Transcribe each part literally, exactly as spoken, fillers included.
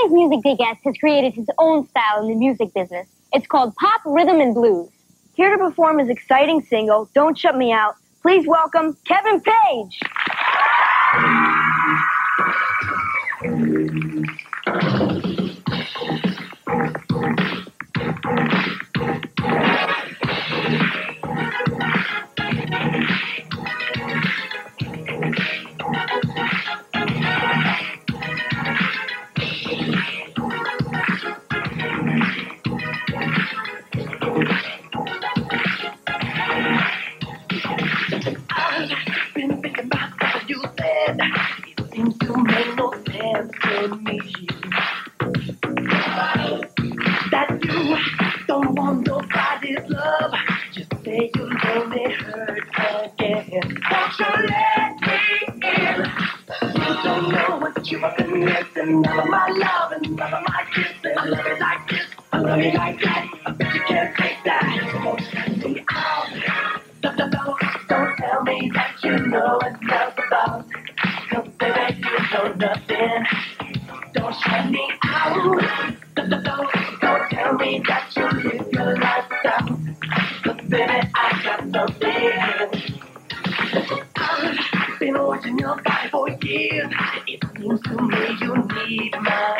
Today's music day guest has created his own style in the music business. It's called pop, rhythm, and blues. Here to perform his exciting single, Don't Shut Me Out, please welcome Kevin Paige. That you don't want nobody's love. Just say you only hurt again. Won't you let me in? You don't know what you've been missing. None of my love and none of my kissing. I love you like this, I love you like that. I bet you can't take that. Don't shut me out. Don't, don't, don't, don't tell me that you know it's not about. Cause baby, you know nothing. Don't shut me out. Don't, don't, don't, don't tell me that you live your lifestyle. Cause baby, I got something. I've been watching your body for years. It seems to me you need my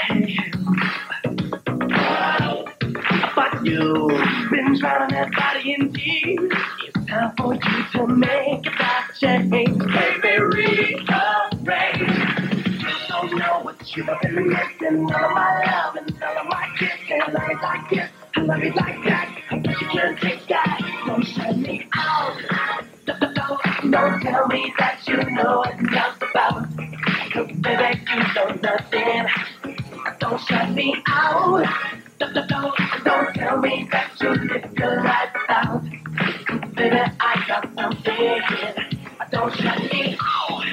help. But you've been drowning that body in tears. It's time for you to make that change. Baby, rearrange. Don't know what you've been missing. None of my love and none of my kissing. I love it like this, I love it like that. I bet you can't take that. Don't shut me out. Don't, don't, don't, don't tell me that you know what it's not about. Cause baby, you know nothing. Don't shut me out. Don't, don't, don't, don't tell me that you live your lifestyle. Cause baby, I got something. Don't shut me out.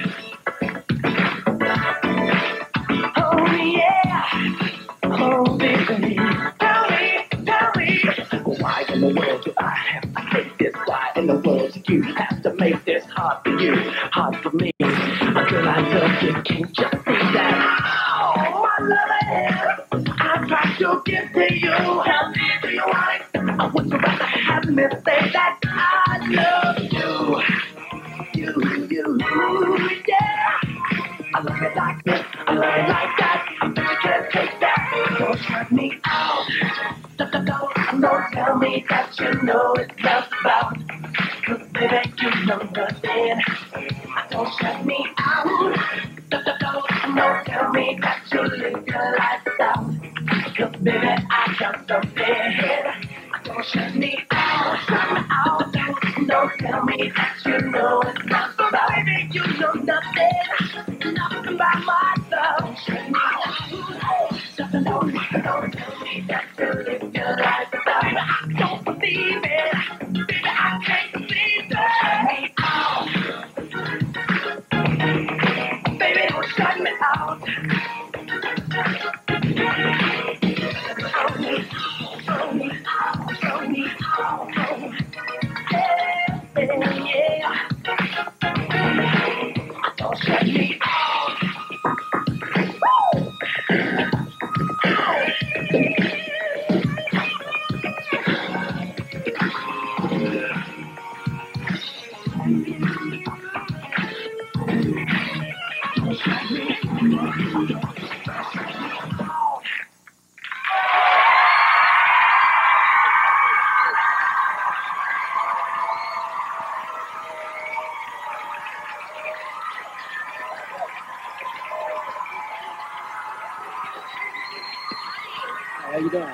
Oh yeah, oh baby, tell me, tell me, why in the world do I have to take this? Why in the world do you have to make this hard for you, hard for me? A girl I love you, can't just see that. Oh, my love, I tried to give to you. Help me, do you want it? I would you rather have me say that I love you, you, you, yeah. I love it like this, I love it like that. I bet you can't take that. Don't shut me out. Don't, don't, don't, don't tell me that you know it's not about. Cause baby, you know nothing. Don't shut me out. Don't, don't, don't, don't tell me that you live your lifestyle. Cause baby, I got something. Don't shut me out. Shut me out. Don't, don't tell me that you know it's not about. Baby, you know nothing. Nothing about my love. Shut me out. Don't, don't, don't tell me that you live your lifestyle. Baby, I don't believe it. Baby, I can't believe it. Baby, don't shut me out. Show me, show me out, show me out. Yeah, yeah. Don't shut me out. How you doing?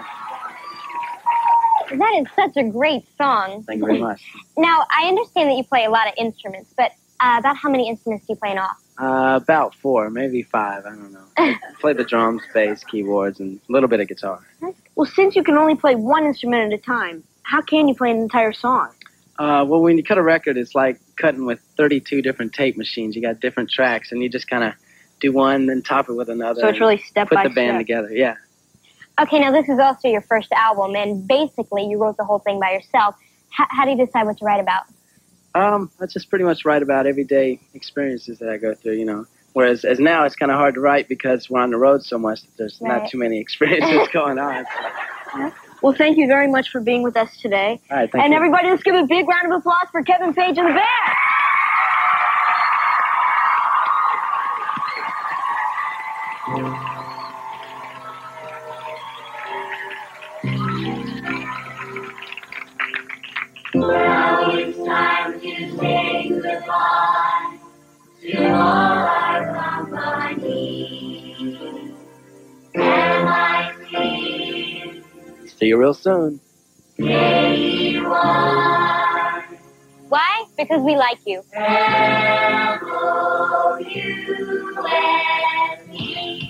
That is such a great song. Thank you very much. Now, I understand that you play a lot of instruments, but uh, about how many instruments do you play in all? Uh, about four, maybe five. I don't know. I play the drums, bass, keyboards, and a little bit of guitar. Well, since you can only play one instrument at a time, how can you play an entire song? Uh, well, when you cut a record, it's like cutting with thirty-two different tape machines. You got different tracks, and you just kind of do one, then top it with another. So it's really step put by the band step. together. Yeah. Okay, now this is also your first album, and basically you wrote the whole thing by yourself. H- how do you decide what to write about? Um, I just pretty much write about everyday experiences that I go through. You know, Whereas as now, it's kind of hard to write because we're on the road so much that there's Right. not too many experiences going on. Well, thank you very much for being with us today. All right, thank and you. everybody, let's give a big round of applause for Kevin Paige and the band. Now it's time to say goodbye to all our company. And I see See you real soon. anyone Why? Because we like you. L O U S E.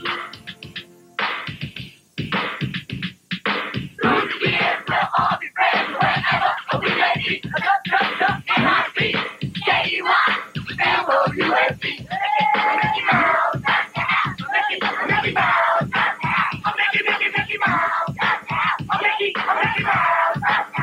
Through the years, we'll all be friends wherever we may be. N I C K E Y L O U S E. Mickey Mouse, Mickey, Mickey Mouse, Mickey, Mickey, Mickey Mouse, Mickey, Mickey Mouse.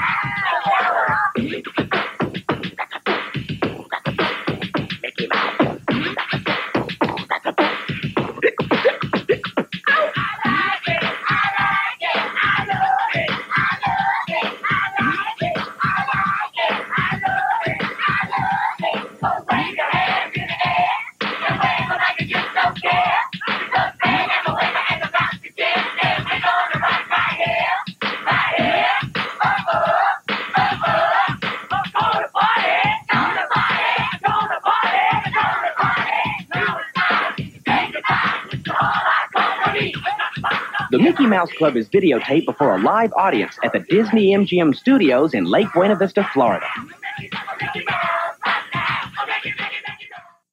The Mickey Mouse Club is videotaped before a live audience at the Disney M G M Studios in Lake Buena Vista, Florida.